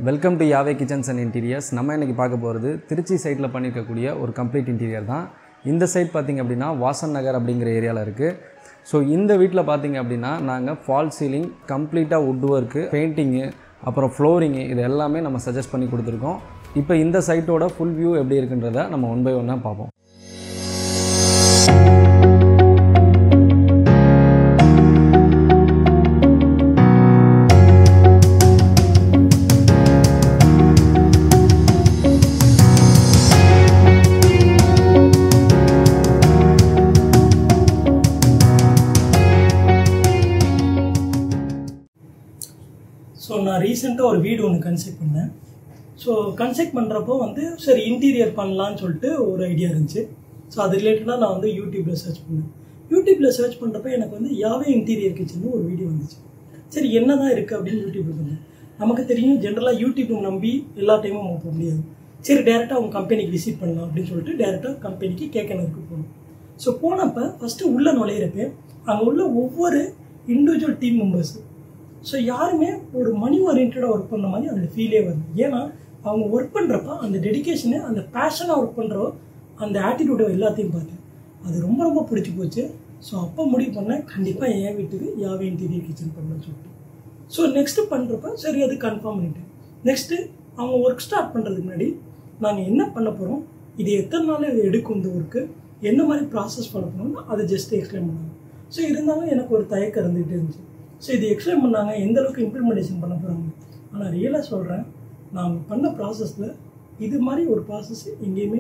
Welcome to யாவே kitchens and interiors. நம்ம இன்றைக்கி பார்க்க போகிறது திருச்சி சைட்டில் பண்ணியிருக்கக்கூடிய ஒரு கம்ப்ளீட் இன்டீரியர் தான். இந்த சைட் பார்த்திங்க அப்படின்னா வாசன் நகர் அப்படிங்கிற ஏரியாவில் இருக்குது. ஸோ இந்த வீட்டில் பார்த்திங்க அப்படின்னா நாங்கள் ஃபால் சீலிங், கம்ப்ளீட்டாக வுட் ஒர்க்கு, பெயிண்டிங்கு, அப்புறம் ஃப்ளோரிங்கு இது எல்லாமே நம்ம சஜஸ்ட் பண்ணி கொடுத்துருக்கோம். இப்போ இந்த சைட்டோட ஃபுல் வியூ எப்படி இருக்குன்றதை நம்ம ஒன் பை ஒன்னாக பார்ப்போம். ஸோ நான் ரீசெண்டாக ஒரு வீடு ஒன்று கன்ஸ்ட்ரக்ட் பண்ணேன். ஸோ கன்ஸ்ட்ரக்ட் பண்ணுறப்போ சரி இன்டீரியர் பண்ணலான்னு சொல்லிட்டு ஒரு ஐடியா இருந்துச்சு. ஸோ அது ரிலேட்டடாக நான் யூடியூப்பில் சர்ச் பண்ணேன். யூடியூப்பில் சர்ச் பண்ணுறப்ப எனக்கு யாவே இன்டீரியர் கிச்சன் ஒரு வீடியோ வந்துச்சு. சரி என்ன தான் இருக்குது அப்படின்னு யூடியூப்பில் பண்ணேன். நமக்கு தெரியும் ஜென்ரலாக யூடியூப் நம்பி எல்லா டைமும் போக முடியாது. சரி டேரெக்டாக அவங்க கம்பெனிக்கு விசிட் பண்ணலாம் அப்படின்னு சொல்லிட்டு டேரெக்டாக கம்பெனிக்கு கேட்கணுக்கு போகணும். ஸோ போனப்போ ஃபஸ்ட்டு உள்ளே நுழையிறப்ப அங்கே உள்ள ஒவ்வொரு இண்டிவிஜுவல் டீம் மெம்பர்ஸு ஸோ யாருமே ஒரு மணி ஓரியன்டாக ஒர்க் பண்ண மாதிரி அந்த ஃபீலே வருது. ஏன்னா அவங்க ஒர்க் பண்ணுறப்ப அந்த டெடிக்கேஷனு, அந்த பேஷனாக ஒர்க் பண்ணுற அந்த ஆட்டிடியூடை எல்லாத்தையும் பார்த்தேன். அது ரொம்ப ரொம்ப பிடிச்சி போச்சு. ஸோ அப்போ முடிவு பண்ணேன் கண்டிப்பாக என் வீட்டுக்கு யாவே இன்டீரியர் கிச்சன் பண்ணணும்னு சொல்லிட்டு. ஸோ நெக்ஸ்ட்டு பண்ணுறப்ப சரி அது கன்ஃபார்ம் பண்ணிட்டேன். நெக்ஸ்ட்டு அவங்க ஒர்க் ஸ்டார்ட் பண்ணுறதுக்கு முன்னாடி நாங்கள் என்ன பண்ண போகிறோம், இது எத்தனை நாள் எடுக்கும், இந்த ஒர்க்கு என்ன மாதிரி ப்ராசஸ் பண்ண போகிறோம்னு அதை ஜஸ்ட் எக்ஸ்பிளைன் பண்ணாங்க. ஸோ இருந்தாலும் எனக்கு ஒரு தயக்கம் இருந்துகிட்டே இருந்துச்சு. ஸோ இது எக்ஸ்பிளைன் பண்ணாங்க எந்த அளவுக்கு இம்ப்ளிமெண்டேஷன் பண்ண போகிறாங்க. ஆனால் ரியலாக சொல்கிறேன், நான் பண்ண ப்ராசஸில் இது மாதிரி ஒரு ப்ராசஸ் எங்கேயுமே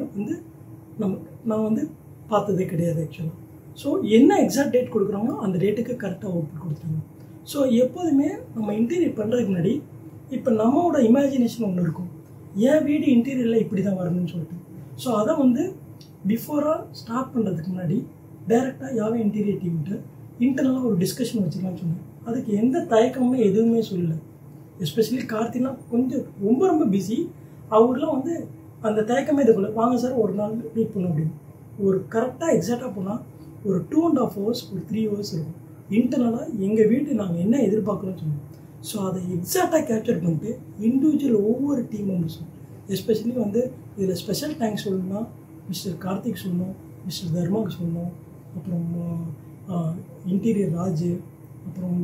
நான் பார்த்ததே கிடையாது ஆக்சுவலாக. ஸோ என்ன எக்ஸாக்ட் டேட் கொடுக்குறாங்களோ அந்த டேட்டுக்கு கரெக்டாக அவுட்புட் கொடுத்துருங்க. ஸோ எப்போதுமே நம்ம இன்டீரியர் பண்ணுறதுக்கு முன்னாடி இப்போ நம்மளோட இமேஜினேஷன் ஒன்று இருக்கும், என் வீடு இன்டீரியரில் இப்படி தான் வரணும்னு சொல்லிட்டு. ஸோ அதை பிஃபோராக ஸ்டார்ட் பண்ணுறதுக்கு முன்னாடி டைரெக்டாக யாவே இன்டீரியர் டீம்கிட்ட இன்டர்னலாக ஒரு டிஸ்கஷன் வச்சுக்கலாம்னு சொன்னேன். அதுக்கு எந்த தயக்கமுமே எதுவுமே சொல்லலை. எஸ்பெஷலி கார்த்திலாம் கொஞ்சம் ரொம்ப ரொம்ப பிஸி. அவர்லாம் அந்த தயக்கமே இதுக்குள்ள வாங்க சார் ஒரு நாள் மீட் பண்ணணும் அப்படின்னு ஒரு கரெக்டாக எக்ஸாக்டாக போனால் ஒரு 2.5 hours ஒரு 3 hours இருக்கும். இன்டர்னலாக எங்கள் வீட்டு நாங்கள் என்ன எதிர்பார்க்குறோன்னு சொன்னோம். ஸோ அதை எக்ஸாக்டாக கேப்சர் பண்ணிட்டு இண்டிவிஜுவல் ஒவ்வொரு டீம் மெம்பர்ஸும் எஸ்பெஷலி இதில் ஸ்பெஷல் தேங்க்ஸ் சொல்லணும்னா மிஸ்டர் கார்த்திக் சொல்லணும், மிஸ்டர் தர்மாக்கு சொல்லணும், அப்புறம் இன்டீரியர் ராஜு, அப்புறம்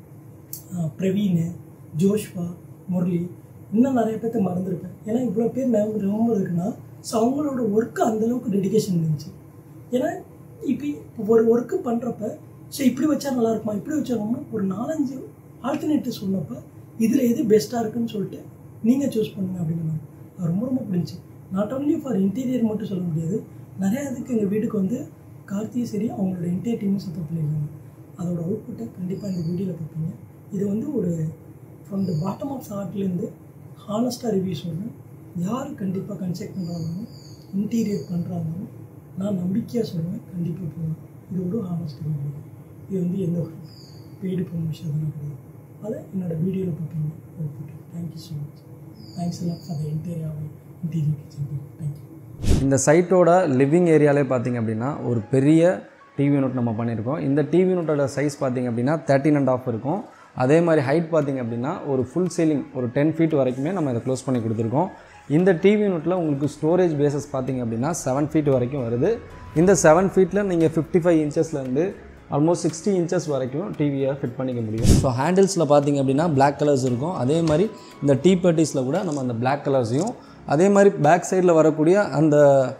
பிரவீன், ஜோஷ்வா, முரளி, இன்னும் நிறைய பேர்த்த மறந்துருப்பேன். ஏன்னா இவ்வளோ பேர் ரொம்ப இருக்குன்னா ஸோ அவங்களோட ஒர்க்கு அந்தளவுக்கு டெடிக்கேஷன் இருந்துச்சு. ஏன்னா இப்போ ஒரு ஒர்க்கு பண்ணுறப்ப ஸோ இப்படி வச்சா நல்லா இருக்குமா, இப்படி வச்சாலும்னா ஒரு 4-5 ஆல்டர்னேட்டிவ் சொன்னப்போ இதில் எது பெஸ்ட்டாக இருக்குன்னு சொல்லிட்டு நீங்கள் சூஸ் பண்ணுங்க அப்படின்னு அது ரொம்ப ரொம்ப பிடிச்சி. நாட் ஓன்லி ஃபார் இன்டீரியர் மட்டும் சொல்ல முடியாது, நிறையா இதுக்கு எங்கள் வீட்டுக்கு கார்த்தியும் சரி அவங்களோட இன்டீரியர் டீமும் சப்போர்ட் பண்ணியிருக்காங்க. அதோட அவுட்புட்டை கண்டிப்பாக இந்த வீடியோவில் பார்ப்பீங்க. இது ஒரு ஃப்ரம் த பாட்டம் ஆஃப் ஹார்ட்லேருந்து ஹானஸ்ட்டாக ரிவ்யூ சொல்கிறேன். யார் கண்டிப்பாக கன்ஸ்ட்ரக்ட் பண்ணுறாங்களும் இன்டீரியர் பண்ணுறாங்களும் நான் நம்பிக்கையாக சொல்லுவேன் கண்டிப்பாக போகலாம். இது ஒரு ஹானஸ்ட் ரிவ்யூ. இது எந்த ஒரு பெய்டு ப்ரொமோஷன் அதெல்லாம் கிடையாது. அதை என்னோடய வீடியோவில் பார்ப்பீங்க output. Thank you so much. Thanks எல்லாம் for the interior kitchen. Thank you. இந்த சைட்டோட லிவிங் ஏரியாலே பார்த்திங்க அப்படின்னா ஒரு பெரிய டிவி யூனிட் நம்ம பண்ணியிருக்கோம். இந்த டிவி யூனிட்டோட சைஸ் பார்த்திங்க அப்படின்னா 13.5 இருக்கும். அதே மாதிரி ஹைட் பார்த்திங்க அப்படின்னா ஒரு ஃபுல் சீலிங் ஒரு 10 feet வரைக்குமே நம்ம இதை க்ளோஸ் பண்ணி கொடுத்துருக்கோம். இந்த டிவி யூனிட்டில் உங்களுக்கு ஸ்டோரேஜ் பேசஸ் பார்த்திங்க அப்படின்னா 7 feet வரைக்கும் வருது. இந்த 7 feetல நீங்கள் 55 inchesலேருந்து ஆல்மோஸ்ட் 60 inches வரைக்கும் டிவியை ஃபிட் பண்ணிக்க முடியும். ஸோ ஹேண்டில்ஸில் பார்த்திங்க அப்படின்னா பிளாக் கலர்ஸ் இருக்கும். அதே மாதிரி இந்த டீ-பர்ட்டிஸில் கூட நம்ம அந்த பிளாக் கலர்ஸையும், அதே மாதிரி பேக் சைடில் வரக்கூடிய அந்த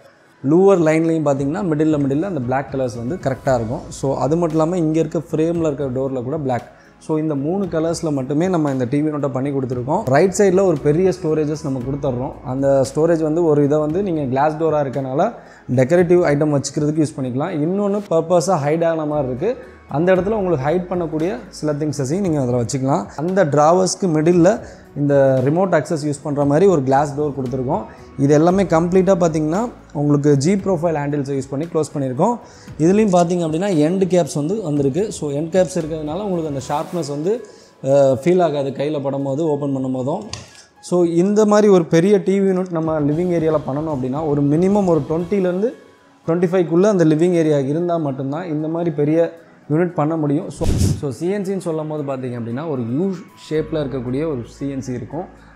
லூவர் லைன்லையும் பார்த்திங்கன்னா மிடில் அந்த பிளாக் கலர்ஸ் கரெக்டாக இருக்கும். ஸோ அது மட்டும் இல்லாமல் இங்கே இருக்க ஃப்ரேமில் இருக்க டோரில் கூட பிளாக். ஸோ இந்த 3 கலர்ஸில் மட்டுமே நம்ம இந்த டிவி யூனிட்டை பண்ணி கொடுத்துருக்கோம். ரைட் சைடில் ஒரு பெரிய ஸ்டோரேஜஸ் நம்ம கொடுத்துட்றோம். அந்த ஸ்டோரேஜ் ஒரு இதை நீங்கள் கிளாஸ் டோராக இருக்கனால டெக்கரேட்டிவ் ஐட்டம் வச்சுக்கிறதுக்கு யூஸ் பண்ணிக்கலாம். இன்னொன்று பர்பஸாக ஹைட் ஆன மாதிரி இருக்குது. அந்த இடத்துல உங்களுக்கு ஹைட் பண்ணக்கூடிய சில திங்ஸஸையும் நீங்கள் அதில் வச்சுக்கலாம். அந்த ட்ராவர்ஸ்க்கு மிடில் இந்த ரிமோட் ஆக்சஸ் யூஸ் பண்ணுற மாதிரி ஒரு கிளாஸ் டோர் கொடுத்துருக்கோம். இது எல்லாமே கம்ப்ளீட்டாக பார்த்திங்கன்னா உங்களுக்கு ஜி ப்ரொஃபைல் ஹேண்டில்ஸை யூஸ் பண்ணி க்ளோஸ் பண்ணியிருக்கோம். இதுலேயும் பார்த்திங்க அப்படின்னா எண்ட் கேப்ஸ் வந்திருக்கு. ஸோ எண்ட் கேப்ஸ் இருக்கிறதுனால உங்களுக்கு அந்த ஷார்ப்னஸ் ஃபீல் ஆகாது கையில் படும்போது ஓப்பன் பண்ணும் போதும். ஸோ இந்த மாதிரி ஒரு பெரிய டிவி யூனிட் நம்ம லிவிங் ஏரியாவில் பண்ணணும் அப்படின்னா ஒரு மினிமம் ஒரு 20 to 25 அந்த லிவிங் ஏரியா இருந்தால் மட்டும்தான் இந்த மாதிரி பெரிய யூனிட் பண்ண முடியும். ஸோ சிஎன்சின்னு சொல்லும் போது பார்த்திங்க அப்படின்னா ஒரு யூ ஷேப்பில் இருக்கக்கூடிய ஒரு சிஎன்சி இருக்கும்.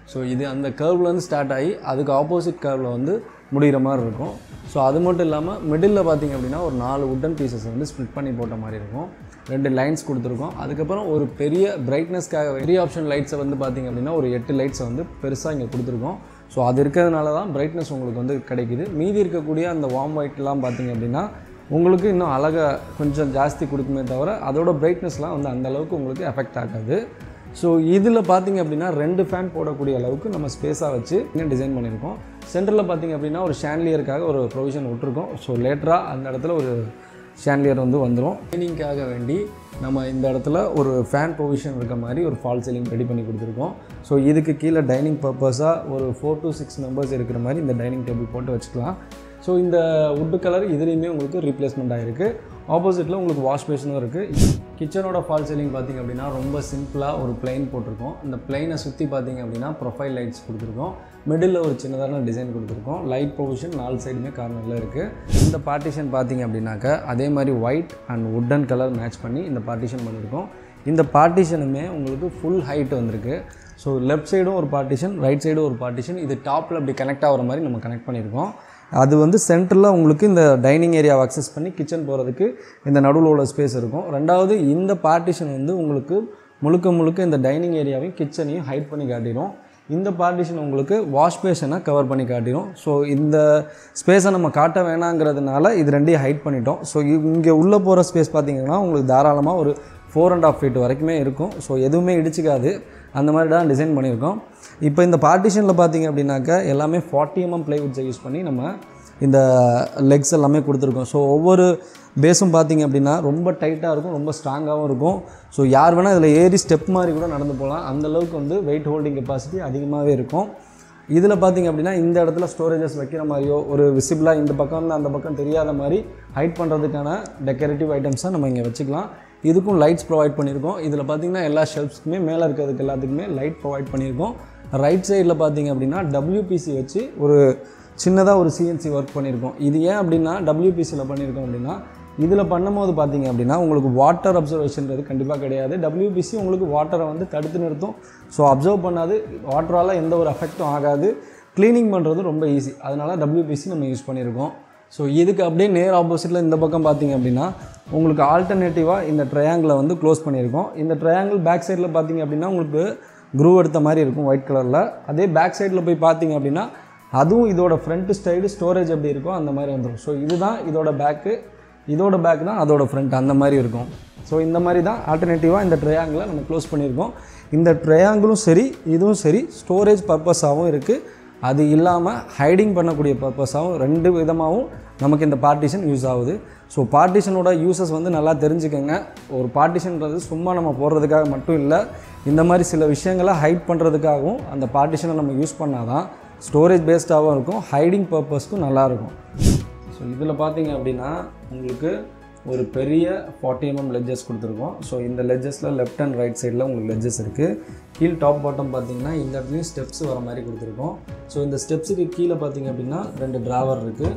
ஸோ இது அந்த கர்வ்லேருந்து ஸ்டார்ட் ஆகி அதுக்கு ஆப்போசிட் கர்வில் வந்து முடிகிற மாதிரி இருக்கும். ஸோ அது மட்டும் இல்லாமல் மிடில் பார்த்திங்க அப்படின்னா ஒரு 4 வுட்டன் பீசஸ் வந்து ஸ்ப்ளிட் பண்ணி போட்ட மாதிரி இருக்கும். 2 லைன்ஸ் கொடுத்துருக்கோம். அதுக்கப்புறம் ஒரு பெரிய பிரைட்னஸ்க்காக பெரிய ஆப்ஷன் லைட்ஸை வந்து பார்த்திங்க அப்படின்னா ஒரு 8 லைட்ஸை வந்து பெருசாக இங்கே கொடுத்துருக்கோம். ஸோ அது இருக்கிறதுனால தான் பிரைட்னஸ் உங்களுக்கு வந்து கிடைக்குது. மீதி இருக்கக்கூடிய அந்த வார்ம் ஒயிட்லாம் பார்த்திங்க அப்படின்னா உங்களுக்கு இன்னும் அழகாக கொஞ்சம் ஜாஸ்தி கொடுக்குமே தவிர அதோட பிரைட்னஸ்லாம் வந்து அந்தளவுக்கு உங்களுக்கு எஃபெக்ட் ஆகாது. ஸோ இதில் பார்த்திங்க அப்படின்னா 2 ஃபேன் போடக்கூடிய அளவுக்கு நம்ம ஸ்பேஸாக வச்சு இங்கே டிசைன் பண்ணியிருக்கோம். சென்டரில் பார்த்திங்க அப்படின்னா ஒரு ஷான்லியருக்காக ஒரு ப்ரொவிஷன் விட்டுருக்கோம். ஸோ லேட்டராக அந்த இடத்துல ஒரு ஷான்லியர் வந்து வந்துடும். க்ளீனிங்காக வேண்டி நம்ம இந்த இடத்துல ஒரு ஃபேன் ப்ரொவிஷன் இருக்க மாதிரி ஒரு ஃபால் சீலிங் ரெடி பண்ணி கொடுத்துருக்கோம். ஸோ இதுக்கு கீழே டைனிங் பர்பஸாக ஒரு 4 to 6 மெம்பர்ஸ் இருக்கிற மாதிரி இந்த டைனிங் டேபிள் போட்டு வச்சுக்கலாம். ஸோ இந்த வுட்டு கலர் இதுலேயுமே உங்களுக்கு ரீப்ளேஸ்மெண்ட் ஆகிருக்கு. ஆப்போசிட்டில் உங்களுக்கு வாஷ் பேஷனும் இருக்குது. கிச்சனோட ஃபால் சீலிங் பார்த்திங்க அப்படின்னா ரொம்ப சிம்பிளாக ஒரு பிளைன் போட்டிருக்கோம். இந்த பிளைனை சுற்றி பார்த்திங்க அப்படின்னா ப்ரொஃபைல் லைட்ஸ் கொடுத்துருக்கோம். மிடில் ஒரு சின்னதான டிசைன் கொடுத்துருக்கோம். லைட் ப்ரொவிஷன் 4 சைடுமே கார்னரில் இருக்குது. இந்த பார்ட்டிஷன் பார்த்திங்க அப்படின்னாக்கா அதே மாதிரி white and wooden colour match பண்ணி இந்த பார்ட்டிஷன் பண்ணியிருக்கோம். இந்த பார்ட்டிஷனுமே உங்களுக்கு ஃபுல் ஹைட் வந்திருக்கு. ஸோ லெஃப்ட் சைடும் ஒரு பார்ட்டிஷன், ரைட் சைடும் ஒரு பார்ட்டிஷன். இது டாப்பில் அப்படி கனெக்ட் ஆகிற மாதிரி நம்ம கனெக்ட் பண்ணியிருக்கோம். அது வந்து சென்டரில் உங்களுக்கு இந்த டைனிங் ஏரியாவை அக்சஸ் பண்ணி கிச்சன் போகிறதுக்கு இந்த நடுவில் உள்ள ஸ்பேஸ் இருக்கும். ரெண்டாவது இந்த பார்ட்டிஷன் வந்து உங்களுக்கு முழுக்க இந்த டைனிங் ஏரியாவையும் கிச்சனையும் ஹைட் பண்ணி காட்டிடும். இந்த பார்ட்டிஷன் உங்களுக்கு வாஷ் பேஷனை கவர் பண்ணி காட்டிடும். ஸோ இந்த ஸ்பேஸை நம்ம காட்ட வேணாங்கிறதுனால இது ரெண்டையும் ஹைட் பண்ணிட்டோம். ஸோ இங்கே உள்ளே போகிற ஸ்பேஸ் பார்த்திங்கன்னா உங்களுக்கு தாராளமாக ஒரு 4.5 feet வரைக்குமே இருக்கும். ஸோ எதுவுமே இடிச்சிக்காது, அந்த மாதிரி தான் டிசைன் பண்ணியிருக்கோம். இப்போ இந்த பார்ட்டிஷனில் பார்த்திங்க அப்படின்னாக்கா எல்லாமே 40 mm ப்ளைவுட்ஸை யூஸ் பண்ணி நம்ம இந்த லெக்ஸ் எல்லாமே கொடுத்துருக்கோம். ஸோ ஒவ்வொரு பேஸும் பார்த்திங்க அப்படின்னா ரொம்ப டைட்டாக இருக்கும், ரொம்ப ஸ்ட்ராங்காகவும் இருக்கும். ஸோ யார் வேணால் இதில் ஏறி ஸ்டெப் மாதிரி கூட நடந்து போகலாம். அந்தளவுக்கு வந்து வெயிட் ஹோல்டிங் கெப்பாசிட்டி அதிகமாகவே இருக்கும். இதில் பார்த்திங்க அப்படின்னா இந்த இடத்துல ஸ்டோரேஜஸ் வைக்கிற மாதிரியோ ஒரு விசிபிளாக இந்த பக்கம் வந்து அந்த பக்கம் தெரியாத மாதிரி ஹைட் பண்ணுறதுக்கான டெக்கரேட்டிவ் ஐட்டம்ஸாக நம்ம இங்கே வச்சுக்கலாம். இதுக்கும் லைட்ஸ் ப்ரொவைட் பண்ணியிருக்கோம். இதில் பார்த்திங்கன்னா எல்லா ஷெல்ஃப்ஸ்க்குமே மேலே இருக்கிறதுக்கு எல்லாத்துக்குமே லைட் ப்ரொவைட் பண்ணியிருக்கோம். ரைட் சைடில் பார்த்திங்க அப்படின்னா WPC வச்சு ஒரு சின்னதாக ஒரு CNC ஒர்க் பண்ணியிருக்கோம். இது ஏன் அப்படின்னா WPCயில் பண்ணியிருக்கோம் அப்படின்னா இதில் பண்ணும்போது பார்த்திங்க அப்படின்னா உங்களுக்கு வாட்டர் அப்சர்வேஷன்றது கண்டிப்பாக கிடையாது. WPC உங்களுக்கு வாட்டரை வந்து தடுத்து நிறுத்தும். ஸோ அப்சர்வ் பண்ணாது, வாட்டரால் எந்த ஒரு எஃபெக்டும் ஆகாது. க்ளீனிங் பண்ணுறது ரொம்ப ஈஸி. அதனால் WPC நம்ம யூஸ் பண்ணியிருக்கோம். ஸோ இதுக்கு அப்படியே நேர் ஆப்போசிட்டில் இந்த பக்கம் பார்த்திங்க அப்படின்னா உங்களுக்கு ஆல்டர்னேட்டிவாக இந்த ட்ரையாங்கிளை வந்து க்ளோஸ் பண்ணியிருக்கோம். இந்த ட்ரையாங்கிள் பேக் சைடில் பார்த்திங்க அப்படின்னா உங்களுக்கு க்ரூ எடுத்த மாதிரி இருக்கும் ஒயிட் கலரில். அதே பேக் சைடில் போய் பார்த்திங்க அப்படின்னா அதுவும் இதோட ஃப்ரண்ட் சைடு ஸ்டோரேஜ் எப்படி இருக்கோ அந்த மாதிரி வந்துடும். ஸோ இதுதான் இதோட பேக்கு, இதோட பேக் தான் அதோட ஃப்ரண்ட், அந்த மாதிரி இருக்கும். ஸோ இந்த மாதிரி தான் ஆல்டர்னேட்டிவாக இந்த ட்ரையாங்கிளை நம்ம க்ளோஸ் பண்ணியிருக்கோம். இந்த ட்ரையாங்கிளும் சரி இதுவும் சரி ஸ்டோரேஜ் பர்பஸாகவும் இருக்குது, அது இல்லாமல் ஹைடிங் பண்ணக்கூடிய பர்பஸாகவும் 2 விதமாகவும் நமக்கு இந்த பார்ட்டிஷன் யூஸ் ஆகுது. ஸோ பார்ட்டிஷனோட யூசஸ் வந்து நல்லா தெரிஞ்சுக்கோங்க. ஒரு பார்ட்டிஷன்றது சும்மா நம்ம போடுறதுக்காக மட்டும் இல்லை, இந்த மாதிரி சில விஷயங்களை ஹைட் பண்ணுறதுக்காகவும் அந்த பார்ட்டிஷனை நம்ம யூஸ் பண்ணால் தான் ஸ்டோரேஜ் பேஸ்டாகவும் இருக்கும், ஹைடிங் பர்பஸ்க்கும் நல்லாயிருக்கும். ஸோ இதில் பார்த்திங்க அப்படின்னா உங்களுக்கு ஒரு பெரிய 40 mm லெட்ஜஸ் கொடுத்துருக்கோம். ஸோ இந்த லெட்ஜஸில் லெஃப்ட் அண்ட் ரைட் சைடில் உங்களுக்கு லெட்ஜஸ் இருக்குது. கீழ் டாப் பாட்டம் பார்த்திங்கன்னா இந்த இடத்துலையும் ஸ்டெப்ஸ் வர மாதிரி கொடுத்துருக்கோம். ஸோ இந்த ஸ்டெப்ஸுக்கு கீழே பார்த்திங்க அப்படின்னா 2 ட்ராவர் இருக்குது.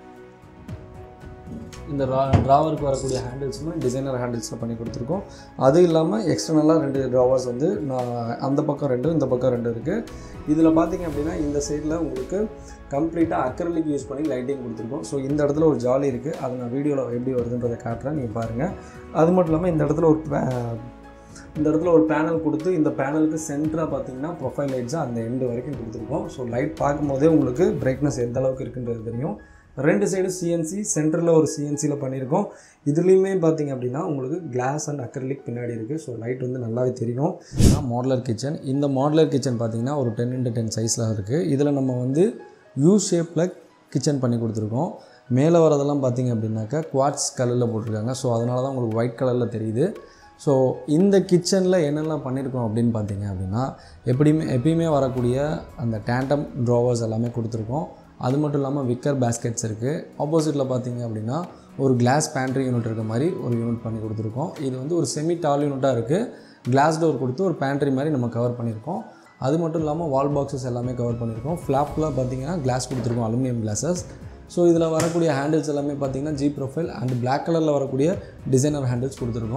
இந்த ட்ராவருக்கு வரக்கூடிய ஹேண்டில்ஸுமே டிசைனர் ஹேண்டில்ஸில் பண்ணி கொடுத்துருக்கோம். அது இல்லாமல் எக்ஸ்டர்னலாக 2 ட்ராவர்ஸ் வந்து அந்த பக்கம் 2 இந்த பக்கம் 2 இருக்குது. இதில் பார்த்திங்க அப்படின்னா இந்த சைடில் உங்களுக்கு கம்ப்ளீட்டாக அக்ரிலிக் யூஸ் பண்ணி லைட்டிங் கொடுத்துருக்கோம். ஸோ இந்த இடத்துல ஒரு ஜாலி இருக்குது, அதை நான் வீடியோவில் எப்படி வருதுன்றதை காட்டுறேன், நீங்கள் பாருங்கள். அது மட்டும் இல்லாமல் இந்த இடத்துல ஒரு பேனல் கொடுத்து இந்த பேனலுக்கு சென்டராக பார்த்திங்கன்னா ப்ரொஃபைல் லைட்ஸாக அந்த எண்டு வரைக்கும் கொடுத்துருக்கோம். ஸோ லைட் பார்க்கும்போதே உங்களுக்கு பிரைட்னஸ் எந்த அளவுக்கு இருக்குன்றது தெரியும். 2 சைடு CNC, சென்டரில் ஒரு CNCயில் பண்ணியிருக்கோம். இதுலேயுமே பார்த்திங்க அப்படின்னா உங்களுக்கு கிளாஸ் அண்ட் அக்ரிலிக் பின்னாடி இருக்குது. ஸோ லைட் வந்து நல்லாவே தெரியும். மாடுலர் கிச்சன், இந்த மாடுலர் கிச்சன் பார்த்திங்கன்னா ஒரு 10x10 சைஸில் இருக்குது. இதில் நம்ம வந்து யூ ஷேப்பில் கிச்சன் பண்ணி கொடுத்துருக்கோம். மேலே வரதெல்லாம் பார்த்திங்க அப்படின்னாக்கா குவார்ட்ஸ் கலரில் போட்டிருக்காங்க. ஸோ அதனால தான் உங்களுக்கு ஒயிட் கலரில் தெரியுது. ஸோ இந்த கிச்சனில் என்னெல்லாம் பண்ணியிருக்கோம் அப்படின்னு பார்த்திங்க அப்படின்னா எப்பயுமே வரக்கூடிய அந்த டேண்டம் ட்ராவர்ஸ் எல்லாமே கொடுத்துருக்கோம். அது மட்டும் இல்லாமல் விக்கர் பேஸ்கெட்ஸ் இருக்குது. ஆப்போசிட்டில் பார்த்திங்க அப்படின்னா ஒரு கிளாஸ் பேண்ட்ரி யூனிட் இருக்க மாதிரி ஒரு யூனிட் பண்ணி கொடுத்துருக்கோம். இது வந்து ஒரு செமி டால் யூனிட்டாக இருக்குது. கிளாஸ் டோர் கொடுத்து ஒரு பேண்ட்ரி மாதிரி நம்ம கவர் பண்ணியிருக்கோம். அது மட்டும் இல்லாமல் வால் பாக்ஸஸ் எல்லாமே கவர் பண்ணியிருக்கோம். ஃப்ளாப்பில் பார்த்திங்கன்னா கிளாஸ் கொடுத்துருக்கோம், அலுமினியம் கிளாஸஸ். ஸோ இதில் வரக்கூடிய ஹேண்டில்ஸ் எல்லாமே பார்த்திங்கன்னா G ப்ரொஃபைல் அண்ட் பிளாக் கலரில் வரக்கூடிய டிசைனர் ஹேண்டில்ஸ் கொடுத்துருக்கோம்.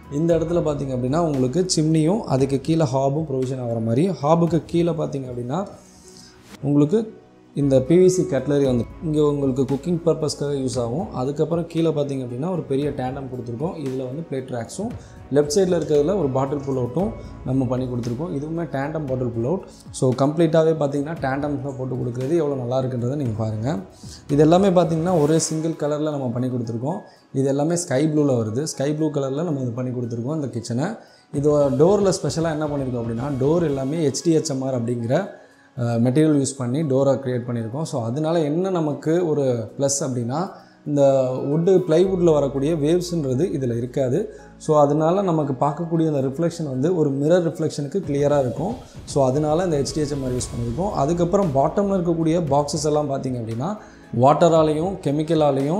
இந்த இடத்துல பார்த்திங்க அப்படின்னா உங்களுக்கு சிம்னியும் அதுக்கு கீழே ஹாபும் ப்ரொவிஷன் ஆகிற மாதிரி, ஹாபுக்கு கீழே பார்த்திங்க அப்படின்னா உங்களுக்கு இந்த பிவிசி கட்லரி வந்து இங்கே உங்களுக்கு குக்கிங் பர்பஸ்க்காக யூஸ் ஆகும். அதுக்கப்புறம் கீழே பார்த்திங்க அப்படின்னா ஒரு பெரிய டேண்டம் கொடுத்துருக்கோம். இதில் வந்து பிளேட் ரேக்ஸும் லெஃப்ட் சைடில் இருக்கிறதுல ஒரு பாட்டில் புல் அவுட்டும் நம்ம பண்ணி கொடுத்துருக்கோம். இதுவுமே tandem bottle pull out. So கம்ப்ளீட்டாகவே பார்த்திங்கன்னா டேண்டம் தான் போட்டு கொடுக்குறது எவ்வளோ நல்லா இருக்குன்றதை நீங்கள் பாருங்கள். இது எல்லாமே பார்த்திங்கன்னா ஒரே சிங்கிள் கலரில் நம்ம பண்ணி கொடுத்துருக்கோம். இது எல்லாமே ஸ்கை ப்ளூவில் வருது. ஸ்கை ப்ளூ கலரில் நம்ம இது பண்ணி கொடுத்துருக்கோம் இந்த கிச்சனை. இது டோரில் ஸ்பெஷலாக என்ன பண்ணியிருக்கோம் அப்படின்னா, டோர் எல்லாமே HDHMR அப்படிங்கிற மெட்டீரியல் யூஸ் பண்ணி டோரை க்ரியேட் பண்ணியிருக்கோம். ஸோ அதனால் என்ன நமக்கு ஒரு ப்ளஸ் அப்படின்னா, இந்த ப்ளைவுட்டில் வரக்கூடிய வேவ்ஸுன்றது இதில் இருக்காது. ஸோ அதனால் நமக்கு பார்க்கக்கூடிய அந்த ரிஃப்ளெக்ஷன் வந்து ஒரு மிரர் ரிஃப்ளெக்ஷனுக்கு கிளியராக இருக்கும். ஸோ அதனால் இந்த HDHMR யூஸ் பண்ணியிருக்கோம். அதுக்கப்புறம் பாட்டமில் இருக்கக்கூடிய பாக்ஸஸ் எல்லாம் பார்த்திங்க அப்படின்னா வாட்டராலையும் கெமிக்கலாலையும்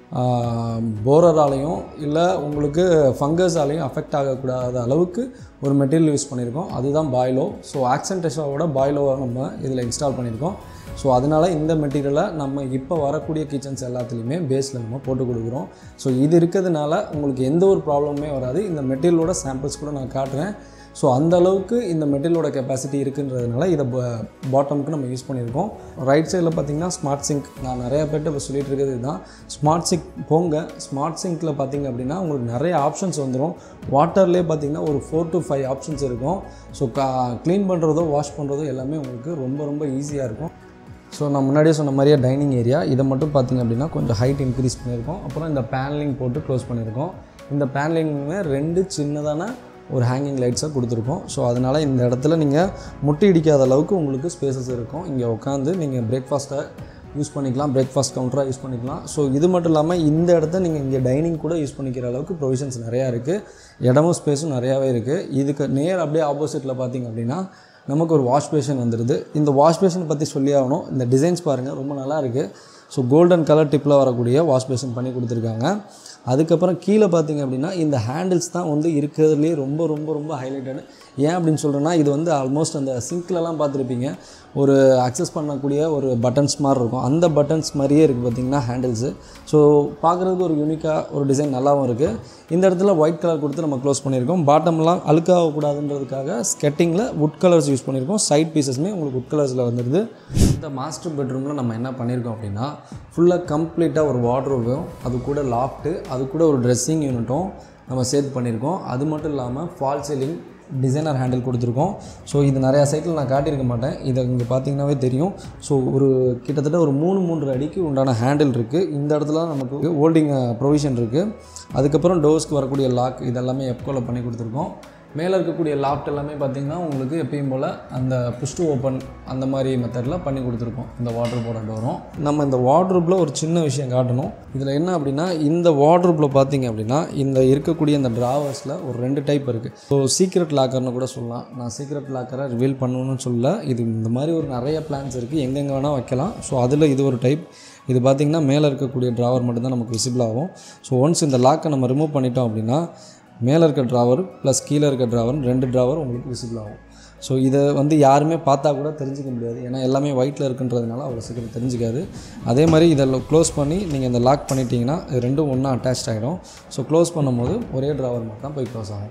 போரராலையும் இல்லை உங்களுக்கு ஃபங்கஸாலையும் அஃபெக்ட் ஆகக்கூடாத அளவுக்கு ஒரு மெட்டீரியல் யூஸ் பண்ணியிருக்கோம். அதுதான் பாய்லோ. ஸோ ஆக்சன்டேஷாவோட பாய்லோவை நம்ம இதில் இன்ஸ்டால் பண்ணியிருக்கோம். ஸோ அதனால் இந்த மெட்டீரியலை நம்ம இப்போ வரக்கூடிய கிச்சன்ஸ் எல்லாத்துலேயுமே பேஸில் நம்ம போட்டு கொடுக்குறோம். ஸோ இது இருக்கிறதுனால உங்களுக்கு எந்த ஒரு ப்ராப்ளமே வராது. இந்த மெட்டீரியலோட சாம்பிள்ஸ் கூட நான் காட்டுறேன். ஸோ அந்த அளவுக்கு இந்த மெட்டீரியலோட கெப்பாசிட்டி இருக்குன்றதுனால இதை பாட்டமுக்கு நம்ம யூஸ் பண்ணியிருக்கோம். ரைட் சைடில் பார்த்திங்கன்னா ஸ்மார்ட் சிங்க். நான் நிறையா பேர்ட்ட இப்போ சொல்லிட்டு இருக்கிறது இதுதான். ஸ்மார்ட் சிங்க் போங்க. ஸ்மார்ட் சிங்க்கில் பார்த்திங்க அப்படின்னா உங்களுக்கு நிறைய ஆப்ஷன்ஸ் வந்துடும். வாட்டர்லேயே பார்த்திங்கன்னா ஒரு 4 to 5 ஆப்ஷன்ஸ் இருக்கும். ஸோ க்ளீன் பண்ணுறதோ வாஷ் பண்ணுறதோ எல்லாமே உங்களுக்கு ரொம்ப ரொம்ப ஈஸியாக இருக்கும். ஸோ நான் முன்னாடியே சொன்ன மாதிரியே டைனிங் ஏரியா இதை மட்டும் பார்த்திங்க அப்படின்னா கொஞ்சம் ஹைட் இன்க்ரீஸ் பண்ணியிருக்கோம். அப்புறம் இந்த பேனலிங் போட்டு க்ளோஸ் பண்ணியிருக்கோம். இந்த பேனலிங்குமே 2 சின்னதான ஒரு ஹேங்கிங் லைட்ஸாக கொடுத்துருக்கோம். ஸோ அதனால் இந்த இடத்துல நீங்கள் முட்டி இடிக்காத அளவுக்கு உங்களுக்கு ஸ்பேசஸ் இருக்கும். இங்கே உட்காந்து நீங்கள் பிரேக்ஃபாஸ்ட்டை யூஸ் பண்ணிக்கலாம், பிரேக்ஃபாஸ்ட் கவுண்டராக யூஸ் பண்ணிக்கலாம். ஸோ இது மட்டும் இல்லாமல் இந்த இடத்த நீங்கள் இங்கே டைனிங் கூட யூஸ் பண்ணிக்கிற அளவுக்கு ப்ரொவிஷன்ஸ் நிறையா இருக்குது. இடமும் ஸ்பேஸும் நிறையாவே இருக்குது. இதுக்கு நேர் அப்படியே ஆப்போசிட்டில் பார்த்திங்க அப்படின்னா நமக்கு ஒரு வாஷ் பேஷன் வந்துடுது. இந்த வாஷ் பேஷன் பற்றி சொல்லி ஆகணும். இந்த டிசைன்ஸ் பாருங்கள், ரொம்ப நல்லா இருக்குது. ஸோ கோல்டன் கலர் டிப்பில் வரக்கூடிய வாஷ் பேஷன் பண்ணி கொடுத்துருக்காங்க. அதுக்கப்புறம் கீழே பார்த்திங்க அப்படின்னா இந்த ஹேண்டில்ஸ் தான் வந்து இருக்கிறதுலே ரொம்ப ரொம்ப ரொம்ப ஹைலைட்டடு. ஏன் அப்படின்னு சொல்கிறேன்னா, இது வந்து ஆல்மோஸ்ட் அந்த சிங்க்லலாம் பார்த்துருப்பீங்க, ஒரு அக்சஸ் பண்ணக்கூடிய ஒரு பட்டன்ஸ் மாதிரி இருக்கும். அந்த பட்டன்ஸ் மாதிரியே இருக்குது பார்த்திங்கன்னா ஹேண்டில்ஸு. ஸோ பார்க்குறதுக்கு ஒரு யூனிக்காக ஒரு டிசைன் நல்லாவும் இருக்குது. இந்த இடத்துல ஒயிட் கலர் கொடுத்து நம்ம க்ளோஸ் பண்ணியிருக்கோம். பாட்டம்லாம் அழுக்காகக்கூடாதுன்றதுக்காக ஸ்கெட்டிங்கில் வுட் கலர்ஸ் யூஸ் பண்ணியிருக்கோம். சைட் பீசஸுமே உங்களுக்கு வுட் கலர்ஸில் வந்துடுது. இந்த மாஸ்டர் பெட்ரூமில் நம்ம என்ன பண்ணியிருக்கோம் அப்படின்னா, ஃபுல்லாக கம்ப்ளீட்டாக ஒரு வார்ட்ரோபும் அது கூட லாஃப்ட்டு அது கூட ஒரு ட்ரெஸ்ஸிங் யூனிட்டும் நம்ம சேர்த்து பண்ணியிருக்கோம். அது மட்டும் இல்லாமல் ஃபால் சீலிங் டிசைனர் ஹேண்டில் கொடுத்துருக்கோம். ஸோ இது நிறையா சைட்டில் நான் காட்டியிருக்க மாட்டேன். இதை இங்கே பார்த்திங்கனாவே தெரியும். ஸோ ஒரு கிட்டத்தட்ட ஒரு 3 அடிக்கு உண்டான ஹேண்டில் இருக்குது. இந்த இடத்துல நமக்கு ஹோல்டிங் ப்ரொவிஷன் இருக்குது. அதுக்கப்புறம் டோர்ஸ்க்கு வரக்கூடிய லாக் இதெல்லாமே எப்கோவில் பண்ணி கொடுத்துருக்கோம். மேலே இருக்கக்கூடிய லாஃப்ட் எல்லாமே பார்த்திங்கன்னா உங்களுக்கு எப்பயும் போல் அந்த புஷ் டு ஓப்பன் அந்த மாதிரி மெத்தடில் பண்ணி கொடுத்துருக்கோம். இந்த வார்ட்ரோபோட டோரும் நம்ம இந்த வார்ட்ரோப்பில் ஒரு சின்ன விஷயம் காட்டணும். இதில் என்ன அப்படின்னா, இந்த வார்ட்ரோப்பில் பார்த்திங்க அப்படின்னா இந்த இருக்கக்கூடிய இந்த ட்ராவர்ஸில் ஒரு 2 டைப் இருக்குது. ஸோ சீக்ரெட் லாக்கர்னு கூட சொல்லலாம். நான் சீக்ரெட் லாக்கரை ரிவீல் பண்ணணும்னு சொல்ல, இது இந்த மாதிரி ஒரு நிறைய பிளான்ஸ் இருக்குது, எங்கெங்கே வேணால் வைக்கலாம். ஸோ அதில் இது ஒரு டைப். இது பார்த்திங்கன்னா மேலே இருக்கக்கூடிய ட்ராவர் மட்டும்தான் நமக்கு விசிபிள் ஆகும். ஸோ ஒன்ஸ் இந்த லாக்கை நம்ம ரிமூவ் பண்ணிட்டோம் அப்படின்னா மேலே இருக்க ட்ராவர் ப்ளஸ் கீழே இருக்க ட்ராவர் 2 ட்ராவர் உங்களுக்கு விசிபிள் ஆகும். ஸோ இதை வந்து யாருமே பார்த்தா கூட தெரிஞ்சிக்க முடியாது. ஏன்னா எல்லாமே ஒயிட்டில் இருக்குன்றதுனால அவ்வளோ சீக்கிரம் தெரிஞ்சிக்காது. அதே மாதிரி இதை க்ளோஸ் பண்ணி நீங்கள் இந்த லாக் பண்ணிட்டீங்கன்னா இது 2ம் ஒன்றா அட்டாச் ஆகிடும். ஸோ க்ளோஸ் பண்ணும்போது ஒரே ட்ராவர் மட்டும் தான் போய் க்ளோஸ் ஆகும்.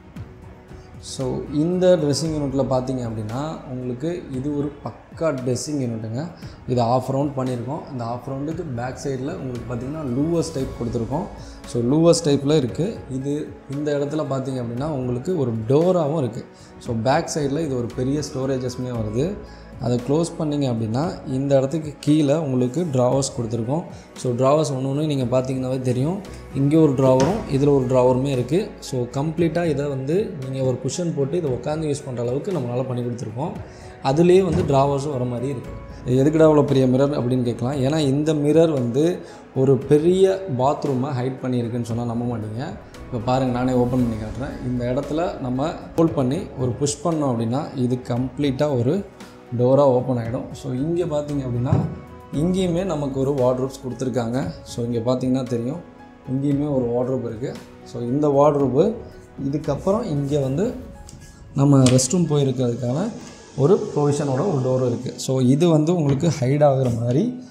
ஸோ இந்த ட்ரெஸ்ஸிங் யூனிட்டில் பார்த்தீங்க அப்படின்னா உங்களுக்கு இது ஒரு பக்கா ட்ரெஸ்ஸிங் யூனிட்டுங்க. இது ஆஃப் ரவுண்ட் பண்ணியிருக்கோம். இந்த ஆஃப் ரவுண்டுக்கு பேக் சைடில் உங்களுக்கு பார்த்திங்கன்னா லூவர்ஸ் டைப் கொடுத்துருக்கோம். ஸோ லூவர்ஸ் டைப்பில் இருக்குது. இது இந்த இடத்துல பார்த்திங்க அப்படின்னா உங்களுக்கு ஒரு டோராகவும் இருக்குது. ஸோ பேக் சைடில் இது ஒரு பெரிய ஸ்டோரேஜஸ்மே வருது. அதை க்ளோஸ் பண்ணிங்க அப்படின்னா இந்த இடத்துக்கு கீழே உங்களுக்கு ட்ராவர்ஸ் கொடுத்துருக்கோம். ஸோ ட்ராவர்ஸ் ஒன்று நீங்கள் பார்த்தீங்கன்னாவே தெரியும். இங்கே ஒரு ட்ராவரும் இதில் ஒரு ட்ராவருமே இருக்குது. ஸோ கம்ப்ளீட்டாக இதை வந்து நீங்கள் ஒரு குஷன் போட்டு இதை உட்காந்து யூஸ் பண்ணுற அளவுக்கு நம்மளால் பண்ணி கொடுத்துருக்கோம். அதுலேயே வந்து ட்ராவர்ஸும் வர மாதிரி இருக்குது. எதுக்குடா அவ்வளோ பெரிய மிரர் அப்படின்னு கேட்கலாம். ஏன்னா இந்த மிரர் வந்து ஒரு பெரிய பாத்ரூமை ஹைட் பண்ணியிருக்குன்னு சொன்னால் நம்ப மாட்டீங்க. இப்போ பாருங்கள், நானே ஓப்பன் பண்ணி காட்டுறேன். இந்த இடத்துல நம்ம ஹோல்ட் பண்ணி ஒரு புஷ் பண்ணோம் அப்படின்னா இது கம்ப்ளீட்டாக ஒரு டோராக ஓப்பன் ஆகிடும். ஸோ இங்கே பார்த்திங்க அப்படின்னா இங்கேயுமே நமக்கு ஒரு வார்ட்ரோப்ஸ் கொடுத்துருக்காங்க. ஸோ இங்கே பார்த்திங்கன்னா தெரியும், இங்கேயுமே ஒரு வார்ட்ரோப் இருக்குது. ஸோ இந்த வார்ட்ரோப்பு இதுக்கப்புறம் இங்கே வந்து நம்ம ரெஸ்ட் ரூம் போயிருக்கிறதுக்கான ஒரு ப்ரொவிஷனோட ஒரு டோர் இருக்குது. ஸோ இது வந்து உங்களுக்கு ஹைட் ஆகிற மாதிரி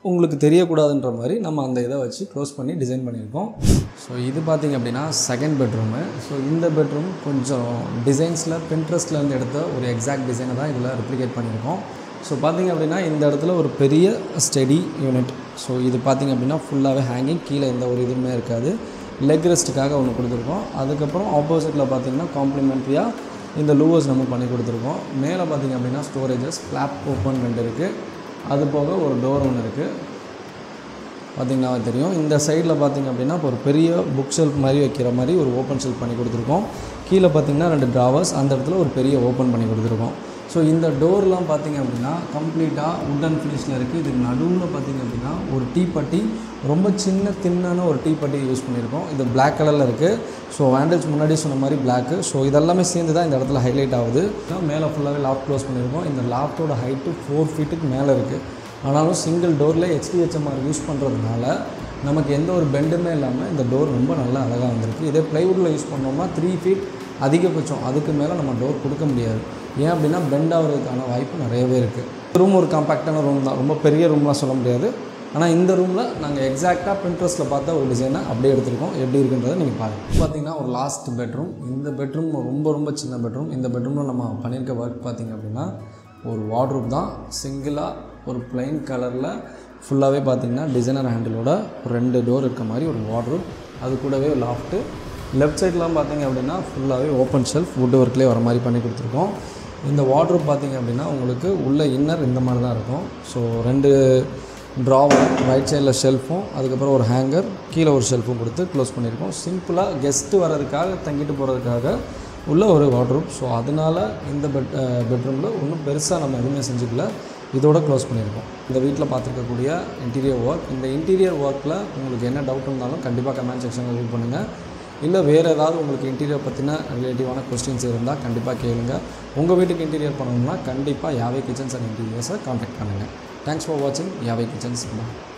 உங்களுக்கு தெரியக்கூடாதுன்ற மாதிரி நம்ம அந்த இதை வச்சு க்ளோஸ் பண்ணி டிசைன் பண்ணியிருக்கோம். ஸோ இது பார்த்திங்க அப்படின்னா செகண்ட் பெட்ரூமு. ஸோ இந்த பெட்ரூம் கொஞ்சம் டிசைன்ஸில் பின்ட்ரெஸ்ட்லேருந்து எடுத்த ஒரு எக்ஸாக்ட் டிசைனை தான் இதில் ரெப்ளிகேட் பண்ணியிருக்கோம். ஸோ பார்த்திங்க அப்படின்னா இந்த இடத்துல ஒரு பெரிய ஸ்டடி யூனிட். ஸோ இது பார்த்திங்க அப்படின்னா ஃபுல்லாகவே ஹேங்கிங், கீழே எந்த ஒரு இதுவுமே இருக்காது. லெக் ரெஸ்ட்டுக்காக ஒன்று கொடுத்துருக்கோம். அதுக்கப்புறம் ஆப்போசிட்டில் பார்த்திங்கன்னா காம்ப்ளிமெண்ட்ரியாக இந்த லூவர்ஸ் நம்ம பண்ணி கொடுத்துருக்கோம். மேலே பார்த்திங்க அப்படின்னா ஸ்டோரேஜஸ் ஃப்ளாப் ஓப்பன் 2 இருக்குது. அது போக ஒரு டோர் ஒன்று இருக்குது, பார்த்திங்கன்னா தெரியும். இந்த சைடில் பார்த்திங்க அப்படின்னா இப்போ ஒரு பெரிய புக் ஷெல்ஃப் மாதிரி வைக்கிற மாதிரி ஒரு ஓப்பன் ஷெல்ஃப் பண்ணி கொடுத்துருக்கோம். கீழே பார்த்திங்கன்னா 2 ட்ராவர்ஸ், அந்த இடத்துல ஒரு பெரிய ஓப்பன் பண்ணி கொடுத்துருக்கோம். ஸோ இந்த டோர்லாம் பார்த்திங்க அப்படின்னா கம்ப்ளீட்டாக உட்டன் ஃபினிஷில் இருக்குது. இதுக்கு நடுவில் பார்த்திங்க அப்படின்னா ஒரு டீப்பட்டி, ரொம்ப தின்னான ஒரு டீப்பட்டி யூஸ் பண்ணியிருக்கோம். இது பிளாக் கலரில் இருக்குது. ஸோ ஹேண்டில்ஸ் முன்னாடி சொன்ன மாதிரி பிளாக்கு. ஸோ இதெல்லாமே சேர்ந்து தான் இந்த இடத்துல ஹைலைட் ஆகுது. மேலே ஃபுல்லாகவே லாஃப்ட் க்ளோஸ் பண்ணியிருக்கோம். இந்த லாஃப்ட்டோட ஹைட்டு 4 ஃபீட்டுக்கு மேலே இருக்குது. ஆனாலும் சிங்கிள் டோரில் HDHMR யூஸ் பண்ணுறதுனால நமக்கு எந்த ஒரு பெண்டுமே இல்லாமல் இந்த டோர் ரொம்ப நல்லா அழகாக வந்திருக்கு. இதே ப்ளைவுட்டில் யூஸ் பண்ணோம்னா 3 ஃபீட் அதிகபட்சம், அதுக்கு மேலே நம்ம டோர் கொடுக்க முடியாது. ஏன் அப்படின்னா பெண்ட் ஆகிறதுக்கான வாய்ப்பு நிறையவே இருக்குது. ரூம் ஒரு காம்பேக்டான ரூம் தான், ரொம்ப பெரிய ரூம்லாம் சொல்ல முடியாது. ஆனால் இந்த ரூமில் நாங்கள் எக்ஸாக்டாக பின்ட்ரெஸ்ட்டில் பார்த்த ஒரு டிசைனை அப்படியே எடுத்துருக்கோம். எப்படி இருக்குன்றதை நீங்கள் பாருங்கள். பார்த்திங்கன்னா ஒரு லாஸ்ட் பெட்ரூம். இந்த பெட்ரூம் ரொம்ப சின்ன பெட்ரூம். இந்த பெட்ரூமில் நம்ம பண்ணியிருக்க ஒர்க் பார்த்திங்க அப்படின்னா ஒரு வார்ட்ரூப் தான். சிங்கிளாக ஒரு ப்ளைன் கலரில் ஃபுல்லாகவே பார்த்திங்கன்னா டிசைனர் ஹேண்டிலோட 2 டோர் இருக்க மாதிரி ஒரு வார்ட்ரூப். அது கூடவே லாஃப்ட்டு. லெஃப்ட் சைட்லாம் பார்த்திங்க அப்படின்னா ஃபுல்லாகவே ஓப்பன் ஷெல்ஃப் வுட் ஒர்க்லேயே வர மாதிரி பண்ணி கொடுத்துருக்கோம். இந்த வார்ட்ரூப் பார்த்திங்க அப்படின்னா உங்களுக்கு உள்ள இன்னர் இந்த மாதிரி தான் இருக்கும். ஸோ 2 ட்ராவர், ரைட் சைடில் ஷெல்ஃபும் அதுக்கப்புறம் ஒரு ஹேங்கர், கீழே ஒரு ஷெல்ஃபும் கொடுத்து க்ளோஸ் பண்ணியிருக்கோம். சிம்பிளாக கெஸ்ட்டு வர்றதுக்காக தங்கிட்டு போகிறதுக்காக உள்ள ஒரு வார்ட்ரூப். ஸோ அதனால் இந்த பெட்ரூமில் ஒன்றும் பெருசாக நம்ம எதுவுமே செஞ்சுக்கல, இதோட க்ளோஸ் பண்ணியிருக்கோம். இந்த வீட்டில் பார்த்துருக்கக்கூடிய இன்டீரியர் ஒர்க். இந்த இன்டீரியர் ஒர்க்கில் உங்களுக்கு என்ன டவுட் இருந்தாலும் கண்டிப்பாக கமெண்ட் செக்ஷனில் லீவ் பண்ணுங்கள். இல்லை வேறு ஏதாவது உங்களுக்கு இன்டீரியர் பற்றின ரிலேட்டிவான கொஸ்டின்ஸ் இருந்தால் கண்டிப்பாக கேளுங்க. உங்கள் வீட்டுக்கு இன்டீரியர் பண்ணணும்னா கண்டிப்பாக யாவே கிச்சன்ஸ் அண்ட் இன்டீரியர்ஸை கான்டாக்ட் பண்ணுங்கள். தேங்க்ஸ் ஃபார் வாட்சிங் யாவே கிச்சன்ஸ்.